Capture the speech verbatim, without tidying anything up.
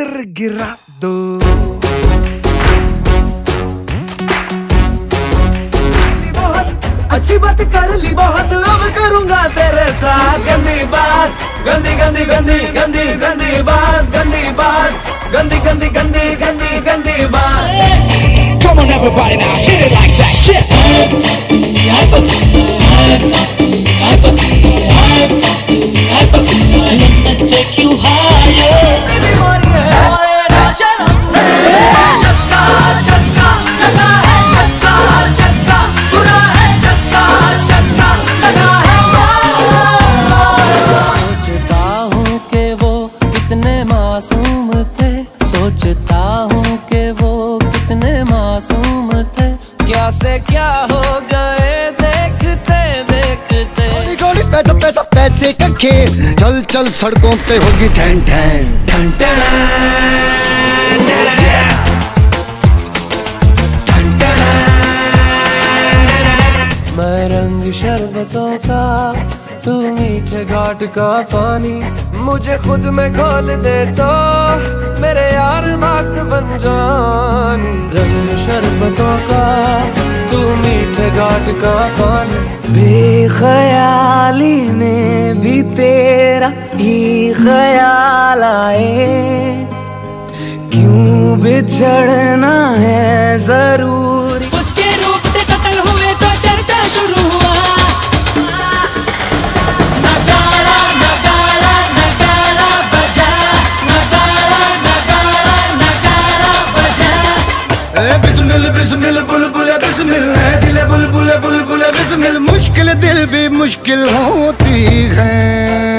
इत्र गिरा दो। अच्छी बात कर ली बहुत, अब करूंगा तेरे साथ गंदी बात, गंदी गंदी गंदी गंदी गंदी बात, गंदी बात, गंदी गंदी गंदी गंदी गंदी बात। Come on everybody now, hit it like that shit. Let me take you higher. मासूम थे, सोचता हूँ कि वो कितने मासूम थे, क्या से क्या हो गए देखते देखते। गोली गोली पैसा पैसा पैसे का खेल, चल चल सड़कों पे होगी ठन ठन ठन ठन। मैं रंग शरबतों का, तू मीठे घाट का पानी, मुझे खुद में खोल दे तो मेरे यार बात बन जानी। रंग शरबतों का, तू मीठे घाट का पानी, बेख्याली में भी तेरा ही ख्याल आए, क्यों बिछड़ना है जरूरी। उसके रूप से कत्ल हुए तो चर्चा शुरू हुआ। नगाड़ा नगाड़ा नगाड़ा बजा, नगाड़ा नगाड़ा नगाड़ा बजा। ए बिस्मिल बिस्मिल बुलबुल बिस्मिल है दिल बुलबुल बुलबुल बिस्मिल। मुश्किल दिल भी मुश्किल होती है।